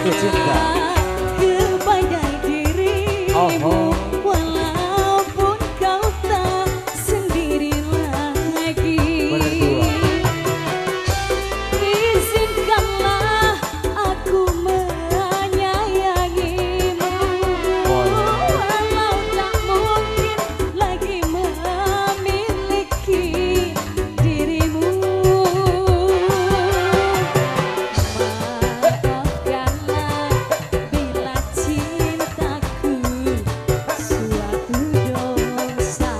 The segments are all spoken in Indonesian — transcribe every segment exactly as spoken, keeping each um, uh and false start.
jatuh cinta kepada dirimu. Oh, oh. Walaupun kau tak sendiri lagi. Berdua. Izinkanlah aku menyayangimu. Walau tak mungkin lagi memiliki dirimu. Maafkanlah bila cintaku suatu dosa.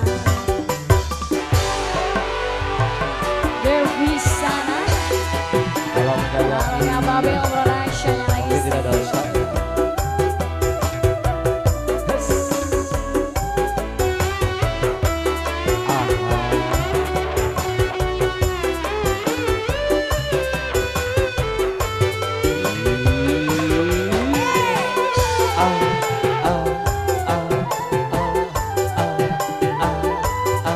Dewi Sana Kalau menyayangi namanya Babel Production yang lagi tapi tidak dosa. Ah, ah. Ah, ah, ah, ah, ah,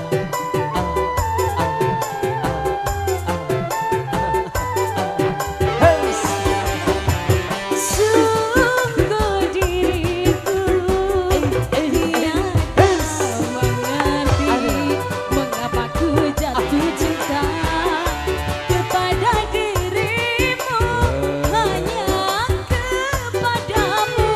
sungguh diriku tiada mengerti mengapa ku jatuh cinta kepada dirimu, hanya kepadamu.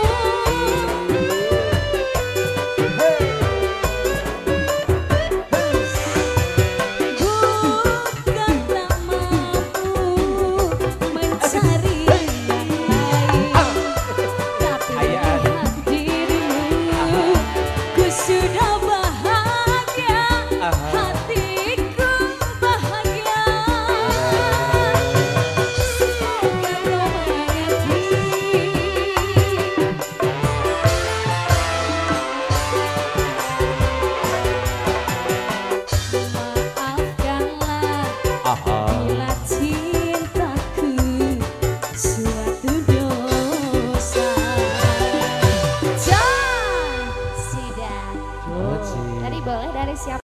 Bukan tak mampu mencari yang lain, tapi lihat dirimu, ku sudah bahagia, hatiku bahagia. Semoga kau mengerti. Maafkanlah ah. bila cintaku suatu dosa. John Sidat. Oh, Ci. Tadi boleh dari siapa?